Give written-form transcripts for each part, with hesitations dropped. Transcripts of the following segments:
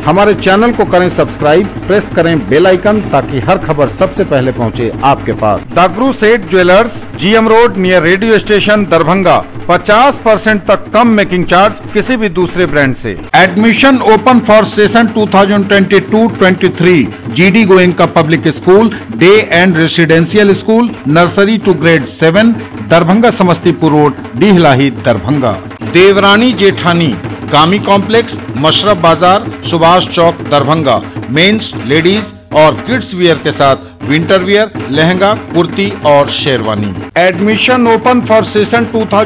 हमारे चैनल को करें सब्सक्राइब, प्रेस करें बेल आइकन ताकि हर खबर सबसे पहले पहुंचे आपके पास। Dagru Seth jewellers, GM road near radio station Darbhanga. 50% तक कम मेकिंग चार्ज किसी भी दूसरे ब्रांड से। Admission open for session 2022-23। GD Goenka public school, day and residential school, nursery to grade 7, Darbhanga Samastipur road, Dihlahi Darbhanga. Devrani Jethani Gami complex, Mashraf Bazar, Subhash Chowk Darbhanga. Men's, ladies और किड्स वियर के साथ विंटर वियर, लहंगा, कुर्ती और sherwani. Admission open for session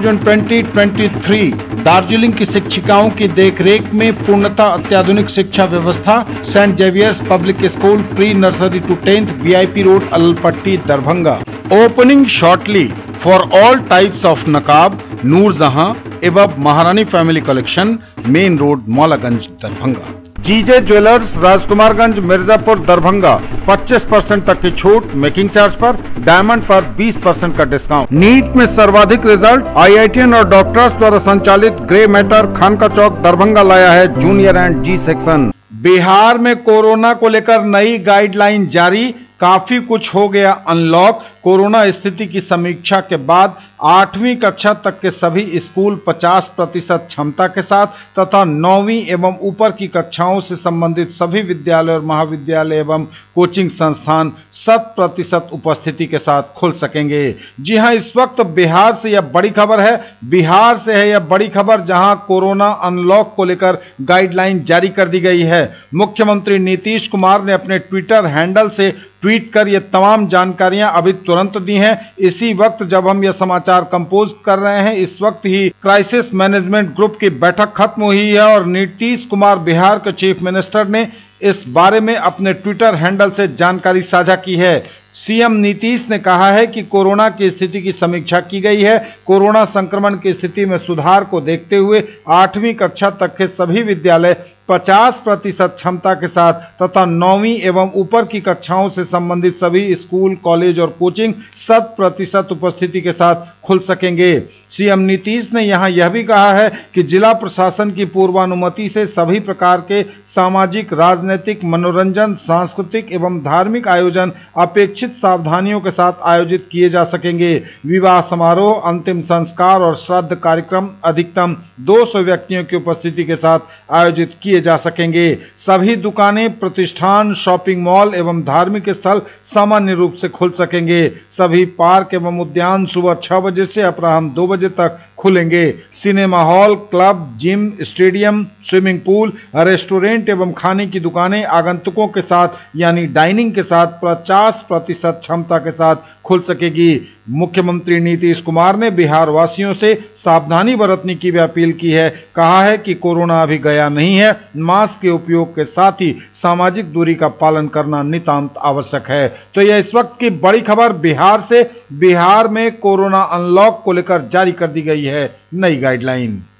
2020-23। Darjeeling की शिक्षिकाओं की देखरेख में पूर्णतः अत्याधुनिक शिक्षा व्यवस्था। Saint Xavier's public school, pre nursery to 10th, VIP road, Alpatti Darbhanga. Opening shortly for all types of नकाब, नूरजहां एवं Maharani family collection, main road, Maulaganj Darbhanga. GJ jewellers, Rajkumarganj, Mirzapur Darbhanga. 25% तक की छूट मेकिंग चार्ज पर, डायमंड पर 20% का डिस्काउंट। नीट में सर्वाधिक रिजल्ट, IITian और डॉक्टर्स द्वारा संचालित ग्रे मैटर, खानका चौक दरभंगा लाया है junior and G section. Bihar में कोरोना को लेकर नई गाइडलाइन जारी, काफी कुछ हो गया अनलॉक। कोरोना स्थिति की समीक्षा के बाद 8वीं कक्षा तक के सभी स्कूल 50% क्षमता के साथ तथा 9वीं एवं ऊपर की कक्षाओं से संबंधित सभी विद्यालय और महाविद्यालय एवं कोचिंग संस्थान 100% उपस्थिति के साथ खुल सकेंगे। जी हां, इस वक्त बिहार से यह बड़ी खबर है। बिहार से है यह बड़ी खबर, जहां कोरोना अनलॉक को लेकर गाइडलाइन जारी कर दी गई है। मुख्यमंत्री नीतीश कुमार ने अपने ट्विटर हैंडल से ट्वीट कर ये तमाम जानकारियां अभी तुरंत दी हैं। इसी वक्त जब हम यह समाचार कंपोज कर रहे हैं, इस वक्त ही क्राइसिस मैनेजमेंट ग्रुप की बैठक खत्म हुई है और नीतीश कुमार, बिहार के चीफ मिनिस्टर, ने इस बारे में अपने ट्विटर हैंडल से जानकारी साझा की है। सीएम नीतीश ने कहा है कि कोरोना की स्थिति की समीक्षा की गई है। कोरोना संक्रमण की स्थिति में सुधार को देखते हुए 8वीं कक्षा तक के सभी विद्यालय 50% क्षमता के साथ तथा 9वीं एवं ऊपर की कक्षाओं से संबंधित सभी स्कूल, कॉलेज और कोचिंग 100% उपस्थिति के साथ खुल सकेंगे। सीएम नीतीश ने यहां यह भी कहा है कि जिला प्रशासन की पूर्वानुमति से सभी प्रकार के सामाजिक, राजनीतिक, मनोरंजन, सांस्कृतिक एवं धार्मिक आयोजन अपेक्षित सावधानियों के साथ आयोजित किए जा सकेंगे। विवाह समारोह, अंतिम संस्कार और श्राद्ध कार्यक्रम अधिकतम 200 व्यक्तियों की उपस्थिति के साथ आयोजित किए जा सकेंगे। सभी दुकानें, प्रतिष्ठान, शॉपिंग मॉल एवं धार्मिक स्थल सामान्य रूप से खुल सकेंगे। सभी पार्क एवं उद्यान सुबह 6 बजे से अपराह्न 2 बजे तक खुलेंगे। Cinema hall, club, gym, stadium, swimming pool, restaurant एवं खाने की दुकानें आगंतुकों के साथ यानी डाइनिंग के साथ 50% क्षमता के साथ खुल सकेगी। मुख्यमंत्री नीतीश कुमार ने बिहार वासियों से सावधानी बरतने की भी अपील की है। कहा है कि कोरोना अभी गया नहीं है, मास्क के उपयोग के साथ ही सामाजिक दूरी का पालन करना नितांत आवश्यक है। तो यह इस वक्त की बड़ी खबर बिहार से। बिहार में कोरोना अनलॉक को लेकर जारी कर दी गई है नई गाइडलाइन।